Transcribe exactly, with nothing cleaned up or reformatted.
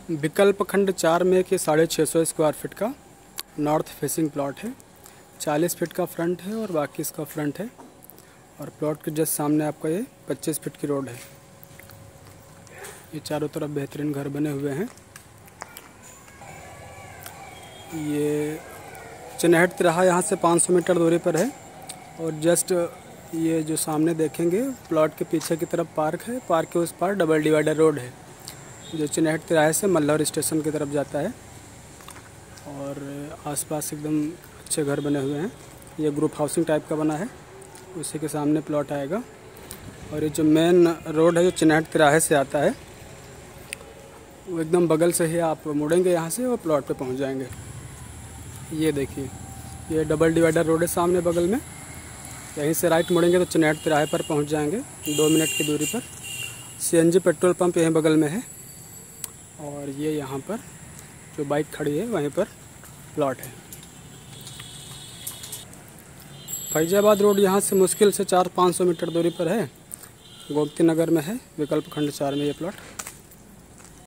विकल्प खंड चार में कि साढ़े छः सौ स्क्वायर फीट का नॉर्थ फेसिंग प्लॉट है। चालीस फीट का फ्रंट है और बाकी इसका फ्रंट है। और प्लॉट के जस्ट सामने आपका ये पच्चीस फीट की रोड है। ये चारों तरफ बेहतरीन घर बने हुए हैं। ये चिन्हट तिराहा यहाँ से पाँच सौ मीटर दूरी पर है। और जस्ट ये जो सामने देखेंगे प्लॉट के पीछे की तरफ पार्क है। पार्क के उस पार डबल डिवाइडर रोड है जो चिन्हट तिराहे से मल्लौर स्टेशन की तरफ जाता है। और आसपास एकदम अच्छे घर बने हुए हैं। ये ग्रुप हाउसिंग टाइप का बना है। उसी के सामने प्लॉट आएगा। और ये जो मेन रोड है जो चिन्हट तिराहे से आता है वो एकदम बगल से ही आप मुड़ेंगे यहाँ से और प्लॉट पे पहुँच जाएंगे। ये देखिए ये डबल डिवाइडर रोड है सामने बगल में। यहीं से राइट मुड़ेंगे तो चिन्हट तिराहे पर पहुँच जाएंगे दो मिनट की दूरी पर। सीएनजी पेट्रोल पंप यहीं बगल में है। और ये यहाँ पर जो बाइक खड़ी है वहीं पर प्लॉट है। फैजाबाद रोड यहाँ से मुश्किल से चार पाँच सौ मीटर दूरी पर है। गोमती नगर में है। विकल्प खंड चार में ये प्लॉट।